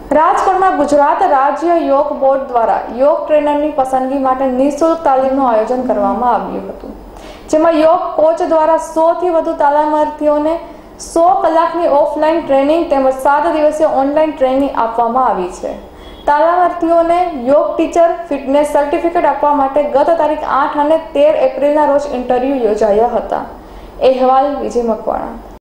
રાજકોટમાં ગુજરાત રાજ્ય યોગ બોર્ડ દ્વારા યોગ ટ્રેનરની પસંદગી માટે નિઃશુલ્ક તાલીમનું આયોજન કરવામાં આવ્યું હતું, જેમાં યોગ કોચ દ્વારા 100 થી વધુ તાલીમાર્થીઓને 100 કલાકની ઓફલાઈન ટ્રેનિંગ તેમજ 7 દિવસીય ઓનલાઈન ટ્રેનિંગ આપવામાં આવી છે। તાલીમાર્થીઓને યોગ ટીચર ફિટનેસ સર્ટિફિકેટ આપવા માટે ગત તારીખ 8 અને 13 એપ્રિલના રોજ ઇન્ટરવ્યુ યોજાયા હતા। અહેવાલ વિજય મકવાણા।